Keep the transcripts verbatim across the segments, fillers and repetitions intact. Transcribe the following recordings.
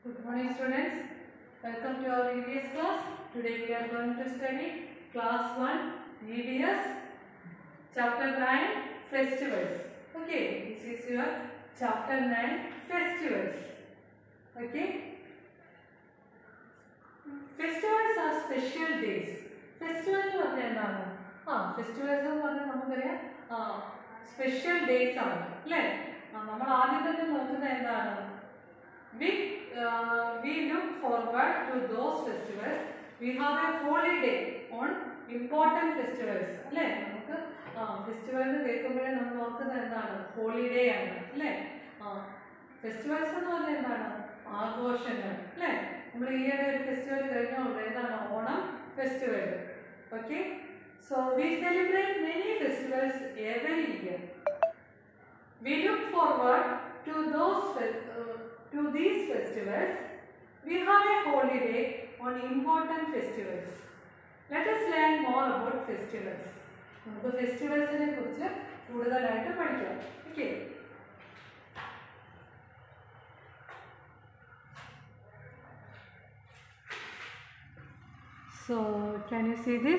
Good morning students, welcome to our E V S class. Today we are going to study class one E V S chapter nine festivals. Okay, this is your chapter nine festivals. Okay, festivals are special days. Festival എന്ന് പറഞ്ഞാൽ എന്താണ്? ആ festivals എന്ന് പറഞ്ഞാൽ നമുക്കറിയാം ആ special days ആണ് അല്ലേ? നമ്മൾ ആദ്യം തന്നെ നോക്കുന്നത് എന്താണ്? We uh, we look forward to those festivals. We have a holiday on important festivals. അല്ലേ? നമുക്ക് ആ ഫെസ്റ്റിവൽ എന്ന് കേൾക്കുമ്പോഴേ നമ്മൾ ഓർക്കുന്നത് എന്താണ്? ഹോളിഡേ ആണ് അല്ലേ? ആ ഫെസ്റ്റിവൽസ് എന്ന് പറഞ്ഞാൽ എന്താണ്? ആഘോഷങ്ങൾ അല്ലേ? നമ്മൾ ഈയിടെ ഒരു ഫെസ്റ്റിവൽ കഴിഞ്ഞുകൊണ്ട് ഏതാണ്? Onam festival. Okay, so we celebrate many festivals every year. We look forward to those uh, to these festivals. We have a holiday on important festivals. Let us learn more about festivals. നമുക്ക് ഫെസ്റ്റിവൽസിനെ കുറിച്ച് കൂടുതലായിട്ട് പഠിക്കാം. Okay, so can you see this?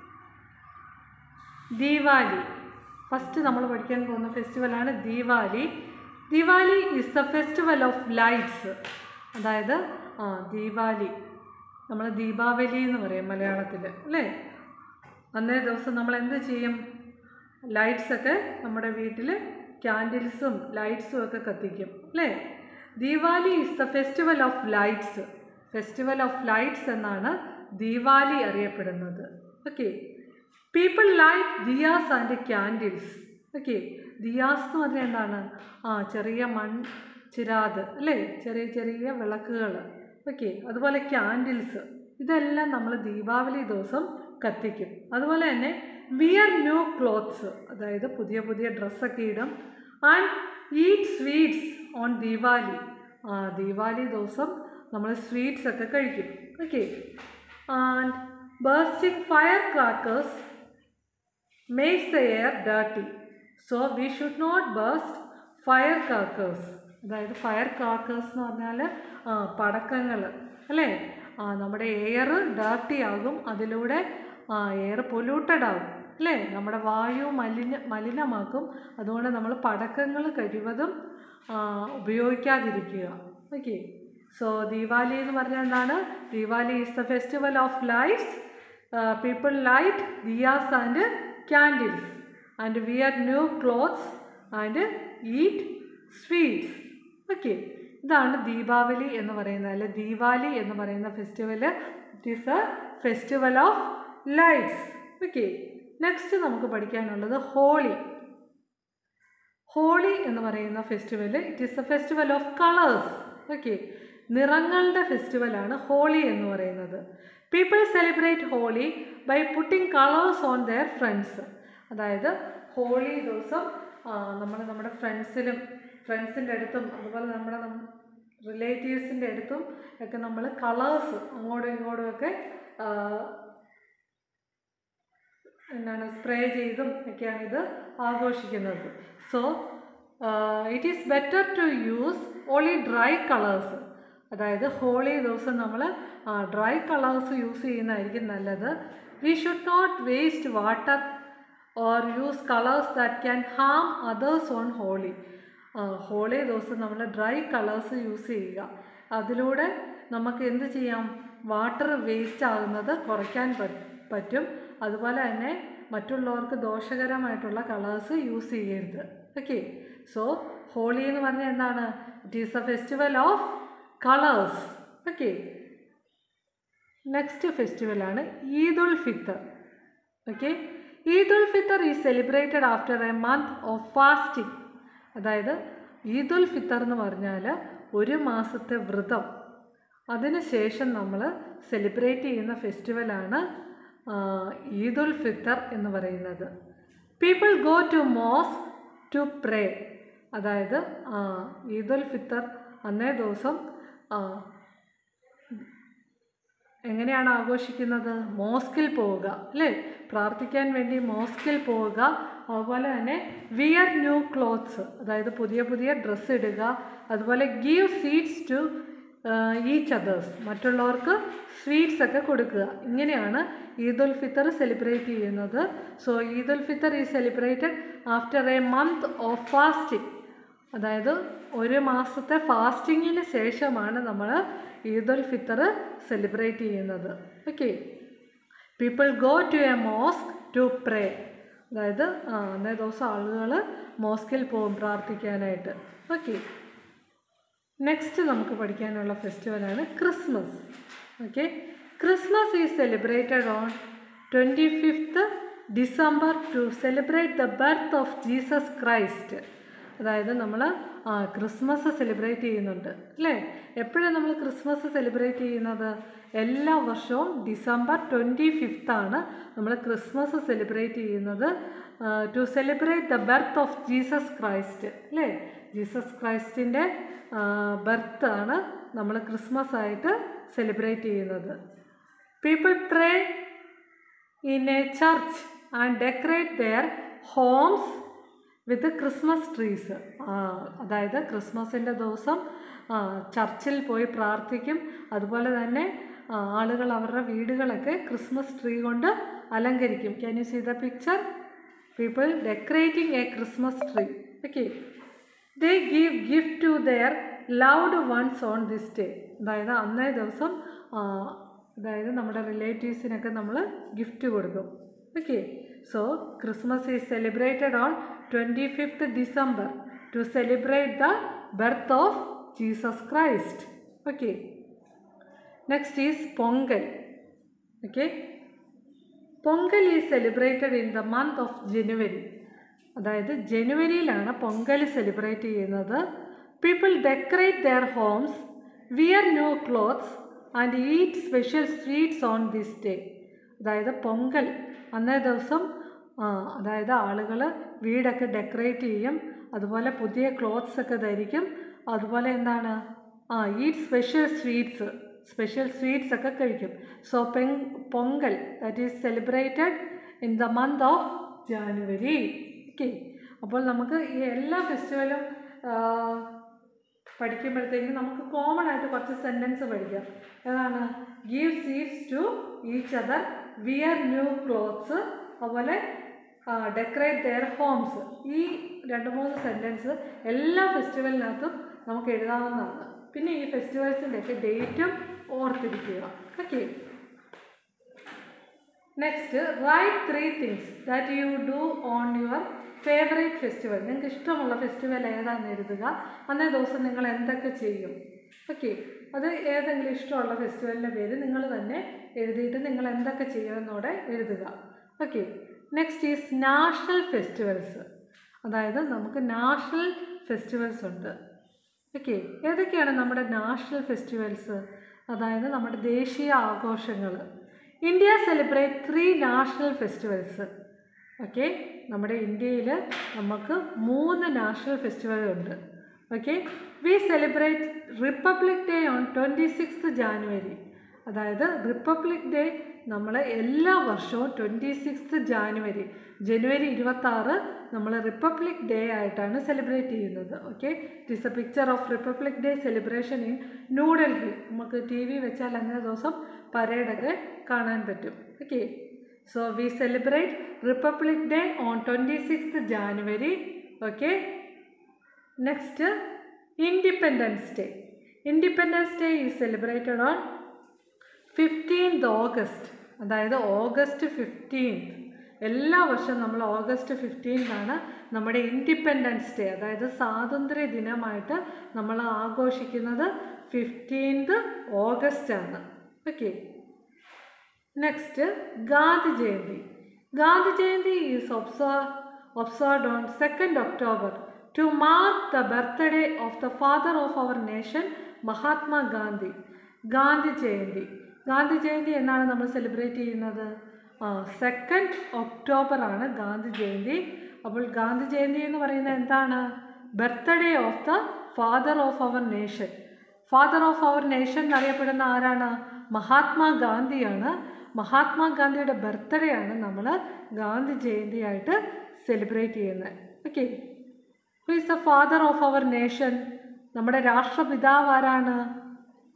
Diwali. First നമ്മൾ പഠിക്കാൻ പോകുന്ന ഫെസ്റ്റിവലാണ് Deepavali. Diwali is the festival of lights. അതായത് ആ ദീപാവലി നമ്മൾ ദീപാവലി എന്ന് പറയും മലയാളത്തിൽ അല്ലേ? അന്നേ ദിവസം നമ്മൾ എന്ത് ചെയ്യും? ലൈറ്റ്സൊക്കെ നമ്മുടെ വീട്ടിൽ ക്യാൻഡിൽസും ലൈറ്റ്സും ഒക്കെ കത്തിക്കും അല്ലേ? Deepavali is the festival of lights. Festival of lights എന്നാണ് ദീപാവലി അറിയപ്പെടുന്നത്. Okay, people light diyas and candles. Okay, diyas എന്ന് പറഞ്ഞാൽ എന്താണ്? ആ ചെറിയ മൺ ചിരാത് അല്ലേ? ചെറിയ ചെറിയ വിളക്കുകൾ. ഓക്കെ, അതുപോലെ ക്യാൻഡിൽസ് ഇതെല്ലാം നമ്മൾ ദീപാവലി ദിവസം കത്തിക്കും. അതുപോലെ തന്നെ വിയർ ന്യൂ ക്ലോത്ത്സ്, അതായത് പുതിയ പുതിയ ഡ്രസ്സൊക്കെ ഇടും. And eat sweets on Deepavali. ആ ദീപാവലി ദിവസം നമ്മൾ സ്വീറ്റ്സ് ഒക്കെ കഴിക്കും. Okay, and bursting fire crackers makes the air dirty. So we should not burst fire crackers. അതായത് ഫയർ ക്രാക്കേഴ്സ് എന്ന് പറഞ്ഞാൽ പടക്കങ്ങൾ അല്ലേ? ആ നമ്മുടെ എയർ ഡേർട്ടി ആകും, അതിലൂടെ എയർ പൊല്യൂട്ടഡ് ആകും അല്ലേ? നമ്മുടെ വായു മലിന മലിനമാക്കും. അതുകൊണ്ട് നമ്മൾ പടക്കങ്ങൾ കഴിവതും ഉപയോഗിക്കാതിരിക്കുക. ഓക്കെ, സോ ദീപാവലി എന്ന് പറഞ്ഞാൽ എന്താണ്? Deepavali is the festival of lights. People light diyas and candles and wear new clothes and eat sweets. Okay, ഇതാണ് ദീപാവലി എന്ന് പറയുന്നത്, അല്ലെ ദീപാവലി എന്ന് പറയുന്ന festival. It is a festival of lights. Okay, next നമുക്ക് പഠിക്കാനുള്ളത് ഹോളി. ഹോളി എന്ന് പറയുന്ന festival it is a festival of colours. Okay, നിറങ്ങളുടെ ഫെസ്റ്റിവലാണ് ഹോളി എന്ന് പറയുന്നത്. People celebrate Holi by putting colours on their friends. അതായത് ഹോളി ദിവസം നമ്മൾ നമ്മുടെ ഫ്രണ്ട്സിലും ഫ്രണ്ട്സിൻ്റെ അടുത്തും അതുപോലെ നമ്മുടെ റിലേറ്റീവ്സിൻ്റെ അടുത്തും ഒക്കെ നമ്മൾ കളേഴ്സ് അങ്ങോട്ടും ഇങ്ങോട്ടും ഒക്കെ എന്താണ് സ്പ്രേ ചെയ്തും ഒക്കെയാണ് ഇത് ആഘോഷിക്കുന്നത്. So it is better to use only dry colours. അതായത് ഹോളി ദിവസം നമ്മൾ ഡ്രൈ കളേഴ്സ് യൂസ് ചെയ്യുന്നതായിരിക്കും നല്ലത്. We should not waste water or use colours that can harm others on Holi. Holi ദിവസം നമ്മൾ ഡ്രൈ കളേഴ്സ് യൂസ് ചെയ്യുക. അതിലൂടെ നമുക്ക് എന്ത് ചെയ്യാം? വാട്ടർ വേസ്റ്റ് ആകുന്നത് കുറയ്ക്കാൻ പറ്റും. അതുപോലെ തന്നെ മറ്റുള്ളവർക്ക് ദോഷകരമായിട്ടുള്ള കളേഴ്സ് യൂസ് ചെയ്യരുത്. ഓക്കെ, സോ ഹോളി എന്ന് പറഞ്ഞാൽ എന്താണ്? It is a festival of colours. Okay, next ഫെസ്റ്റിവലാണ് Eid ul Fitr. Okay, Eid ul Fitr is celebrated after a month of fasting. അതായത് ഈദ് ഉൽ ഫിത്തർ എന്ന് പറഞ്ഞാൽ ഒരു മാസത്തെ വ്രതം, അതിന് ശേഷം നമ്മൾ സെലിബ്രേറ്റ് ചെയ്യുന്ന ഫെസ്റ്റിവലാണ് ഈദ് ഉൽ ഫിത്തർ എന്ന് പറയുന്നത്. People go to mosque to pray. അതായത് ഈദ് ഉൽ ഫിത്തർ അന്നേ ദിവസം എങ്ങനെയാണ് ആഘോഷിക്കുന്നത്? മോസ്കിൽ പോവുക അല്ലേ? പ്രാർത്ഥിക്കാൻ വേണ്ടി മോസ്കിൽ പോവുക. അതുപോലെ തന്നെ വിയർ ന്യൂ ക്ലോത്ത്സ്, അതായത് പുതിയ പുതിയ ഡ്രസ്സ് ഇടുക. അതുപോലെ give seeds to each others, മറ്റുള്ളവർക്ക് സ്വീറ്റ്സ് ഒക്കെ കൊടുക്കുക. ഇങ്ങനെയാണ് ഈദ് ഉൽ ഫിത്തർ സെലിബ്രേറ്റ് ചെയ്യുന്നത്. So Eid ul Fitr is celebrated after a month of fasting. അതായത് ഒരു മാസത്തെ ഫാസ്റ്റിങ്ങിന് ശേഷമാണ് നമ്മൾ ഈദ് ഉൽ ഫിത്തർ സെലിബ്രേറ്റ് ചെയ്യുന്നത്. Okay. People go to a mosque to pray. അതായത് ആ അന്നേ ദിവസം ആളുകൾ മോസ്കിൽ പോകും പ്രാർത്ഥിക്കാനായിട്ട്. ഓക്കെ. നെക്സ്റ്റ് നമുക്ക് പഠിക്കാനുള്ള ഫെസ്റ്റിവലാണ് Christmas. Okay. Christmas is celebrated on twenty fifth December to celebrate the birth of Jesus Christ. അതായത് നമ്മൾ ആ ക്രിസ്മസ് സെലിബ്രേറ്റ് ചെയ്യുന്നുണ്ട് അല്ലേ? എപ്പോഴാണ് നമ്മൾ ക്രിസ്മസ് സെലിബ്രേറ്റ് ചെയ്യുന്നത്? എല്ലാ വർഷവും ഡിസംബർ ട്വൻറ്റി ഫിഫ്ത്താണ് നമ്മൾ ക്രിസ്മസ് സെലിബ്രേറ്റ് ചെയ്യുന്നത്. To celebrate the birth of Jesus Christ അല്ലേ? ജീസസ് ക്രൈസ്റ്റിൻ്റെ ബർത്താണ് നമ്മൾ ക്രിസ്മസ് ആയിട്ട് സെലിബ്രേറ്റ് ചെയ്യുന്നത്. People pray in a church and decorate their homes with Christmas trees. അതായത് ക്രിസ്മസിൻ്റെ ദിവസം ചർച്ചിൽ പോയി പ്രാർത്ഥിക്കും. അതുപോലെ തന്നെ ആളുകൾ അവരുടെ വീടുകളൊക്കെ ക്രിസ്മസ് ട്രീ കൊണ്ട് അലങ്കരിക്കും. Can you see the picture? People decorating a Christmas tree. Okay. They give gift to their loved ones on this day. അതായത് അന്നേ ദിവസം അതായത് നമ്മുടെ റിലേറ്റീവ്സിനൊക്കെ നമ്മൾ ഗിഫ്റ്റ് കൊടുക്കും. Okay. So Christmas is celebrated on twenty fifth December to celebrate the birth of Jesus Christ. Okay. Next is Pongal. Okay. Pongal is celebrated in the month of January. അതായത് ജനുവരിയിലാണ് പൊങ്കൽ സെലിബ്രേറ്റ് ചെയ്യുന്നത്. People decorate their homes, wear new clothes and eat special sweets on this day. അതായത് പൊങ്കൽ അന്നേ ദിവസം അതായത് ആളുകൾ വീടൊക്കെ decorate ചെയ്യും. അതുപോലെ പുതിയ ക്ലോത്ത്സ് ഒക്കെ ധരിക്കും. അതുപോലെ എന്താണ് ആ eat special sweets special sweets ഒക്കെ കഴിക്കും. സോ പെങ് Pongal that is celebrated in the month of January. ഓക്കെ. അപ്പോൾ നമുക്ക് ഈ എല്ലാ ഫെസ്റ്റിവലും പഠിക്കുമ്പോഴത്തേക്കും നമുക്ക് കോമൺ ആയിട്ട് കുറച്ച് സെൻറ്റൻസ് പഠിക്കാം. ഏതാണ്? Give seeds to each other, wear new clothes, അതുപോലെ ഡെക്കറേറ്റ് ദെയർ ഹോംസ്. ഈ രണ്ട് മൂന്ന് സെൻറ്റൻസ് എല്ലാ ഫെസ്റ്റിവലിനകത്തും നമുക്ക് എഴുതാവുന്നതാണ്. പിന്നെ ഈ ഫെസ്റ്റിവൽസിൻ്റെയൊക്കെ ഡേറ്റും ഓർത്തിരിക്കുക. Okay. Next, write three things that you do on your favourite festival. നിങ്ങൾക്ക് ഇഷ്ടമുള്ള ഫെസ്റ്റിവൽ ഏതാണെന്ന് എഴുതുക. അന്നേ ദിവസം നിങ്ങൾ എന്തൊക്കെ ചെയ്യും? ഓക്കെ. അത് ഏതെങ്കിലും ഇഷ്ടമുള്ള ഫെസ്റ്റിവലിൻ്റെ പേര് നിങ്ങൾ തന്നെ എഴുതിയിട്ട് നിങ്ങൾ എന്തൊക്കെ ചെയ്യുമെന്നോടെ എഴുതുക. Okay. Next is national festivals. അതായത് നമുക്ക് നാഷണൽ ഫെസ്റ്റിവൽസ് ഉണ്ട്. ഓക്കെ. ഏതൊക്കെയാണ് നമ്മുടെ നാഷണൽ ഫെസ്റ്റിവൽസ്? അതായത് നമ്മുടെ ദേശീയ ആഘോഷങ്ങൾ. India celebrate three national festivals. Okay. നമ്മുടെ ഇന്ത്യയിൽ നമുക്ക് മൂന്ന് നാഷണൽ ഫെസ്റ്റിവലുണ്ട്. Okay. We celebrate Republic Day on twenty sixth January. അതായത് റിപ്പബ്ലിക് ഡേ നമ്മൾ എല്ലാ വർഷവും ട്വൻറ്റി സിക്സ്ത് ജാനുവരി ജനുവരി ഇരുപത്താറ് നമ്മൾ റിപ്പബ്ലിക് ഡേ ആയിട്ടാണ് സെലിബ്രേറ്റ് ചെയ്യുന്നത്. Okay. It is a picture of Republic Day celebration in New Delhi. നമുക്ക് ടി വി വെച്ചാൽ അന്നേ ദിവസം പരേഡൊക്കെ കാണാൻ പറ്റും. Okay. So we celebrate Republic Day on twenty sixth January. Okay. Next, independence Day. Independence Day is celebrated on fifteenth August. അതായത് August fifteenth. എല്ലാ വർഷവും നമ്മൾ ഓഗസ്റ്റ് ഫിഫ്റ്റീൻതാണ് നമ്മുടെ ഇൻഡിപെൻഡൻസ് ഡേ, അതായത് സ്വാതന്ത്ര്യ ദിനമായിട്ട് നമ്മൾ ആഘോഷിക്കുന്നത് ഫിഫ്റ്റീൻത് ഓഗസ്റ്റാണ്. Okay. Next, Gandhi Jayanti. Gandhi Jayanti is observe observed on second October to mark the birthday of the father of our nation Mahatma Gandhi. Gandhi Jayanti Gandhi Jayanti എന്നാണ് നമ്മൾ സെലിബ്രേറ്റ് ചെയ്യുന്നത്? ആ സെക്കൻഡ് ഒക്ടോബർ ആണ് ഗാന്ധി ജയന്തി. അപ്പോൾ ഗാന്ധി ജയന്തി എന്ന് പറയുന്നത് എന്താണ്? Birthday of the father of our nation. Father of our nation എന്നറിയപ്പെടുന്ന ആരാണ്? മഹാത്മാ ഗാന്ധിയാണ്. മഹാത്മാഗാന്ധിയുടെ ബർത്ത്ഡേ ആണ് നമ്മൾ ഗാന്ധി ജയന്തിയായിട്ട് സെലിബ്രേറ്റ് ചെയ്യുന്നത്. Okay. Who is the father of our nation? നമ്മുടെ രാഷ്ട്രപിതാവ് ആരാണ്?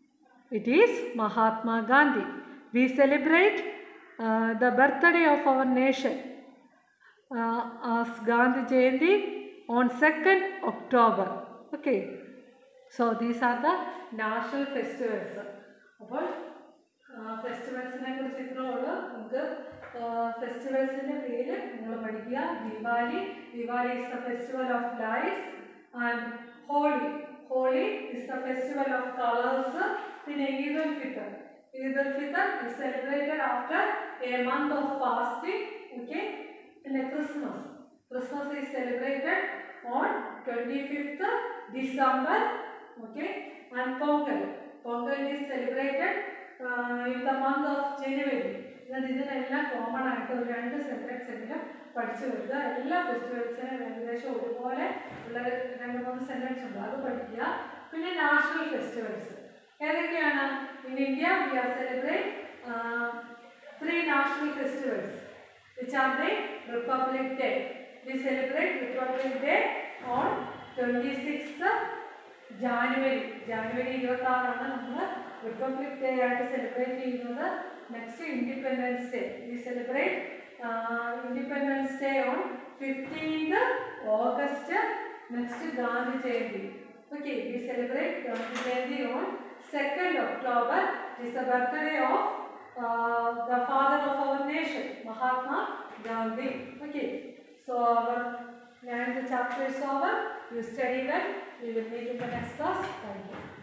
It is Mahatma Gandhi. We celebrate uh, the birthday of our nation uh, as Gandhi Jayanti on second October. Okay. So these are the national festivals. അപ്പോൾ ഫെസ്റ്റിവൽസിനെ കുറിച്ച് ഇത്രേ ഉള്ളൂ. നമുക്ക് ഫെസ്റ്റിവൽസിൻ്റെ പേര് നിങ്ങൾ പഠിക്കുക. Diwali, Diwali is the festival of lights. And Holi, Holi is the festival of colors. പിന്നെ Eid al-Fitr, Eid al-Fitr is celebrated after a month of fasting. Okay. പിന്നെ Christmas, Christmas is celebrated on twenty-fifth December. Okay. And Pongal, Pongal is celebrated uh, in the month of January. ഇതിനെല്ലാം common ആയിട്ട് ഒരു രണ്ട് sentence എങ്കിലും പഠിച്ചു വെക്കുക. എല്ലാ ഫെസ്റ്റിവൽസിനും ഏകദേശം ഒരുപോലെ ഉള്ള രണ്ട് മൂന്ന് സെൻറ്റൻസ് ഉണ്ട്, അത് പഠിക്കുക. പിന്നെ നാഷണൽ ഫെസ്റ്റിവൽസ് ഏതൊക്കെയാണ്? In India we are celebrate three national festivals which are the Republic Day. We celebrate Republic Day on twenty-sixth January. January ഇരുപത്താറാണ് നമ്മൾ റിപ്പബ്ലിക് ഡേ ആയിട്ട് സെലിബ്രേറ്റ് ചെയ്യുന്നത്. Next independence day. We celebrate independence day on fifteenth August. Next Gandhi Jayanti. Okay, we celebrate Gandhi Jayanti on second October. It is the birthday of uh, the father of our nation, Mahatma Gandhi. Okay, so our and the chapter is over. You study well. We will meet in the next class. Thank you.